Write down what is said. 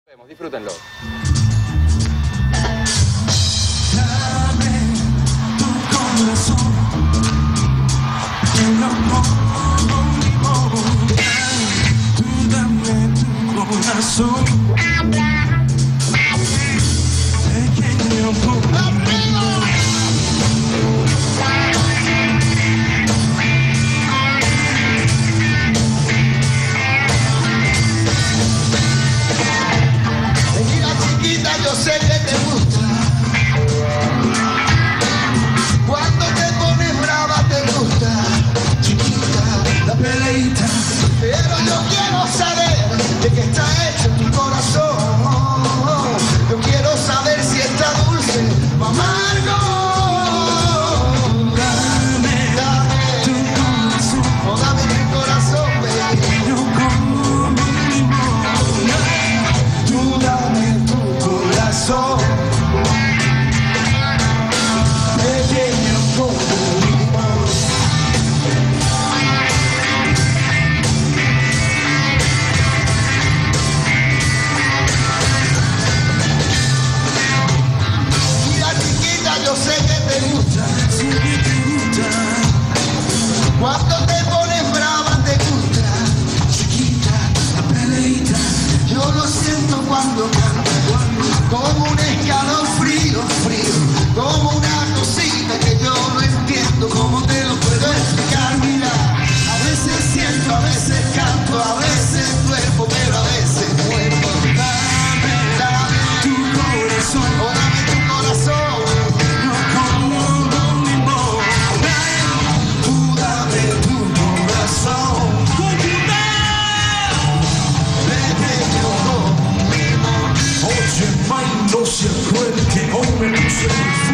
Disfrútenlo. Dame tu corazón, que no como limón. Tú dame tu corazón, pequeño como yo sé que te gusta. Cuando te pones brava te gusta, chiquita, la peleita. Pero yo quiero saber de qué está hecho tu corazón. Yo quiero saber si está dulce o amargo. Dame tu corazón, o dame tu corazón, baby. Yo como un limón. Tú dame tu corazón, pequeño como un limón. Mira chiquita, yo sé que te gusta, cuando te pones brava te gusta, chiquita, la peleita. Yo lo siento cuando canto, como un escalofrío frío, como una cosita que yo no entiendo. ¿Cómo te lo puedo explicar? Mira, a veces siento, a veces canto, a veces duermo, pero a veces muero. Dame tu corazón, o dame tu corazón, no como un limón. Tú dame tu corazón, pequeño como un limón. Oye, man, no se cruel que hoy me puse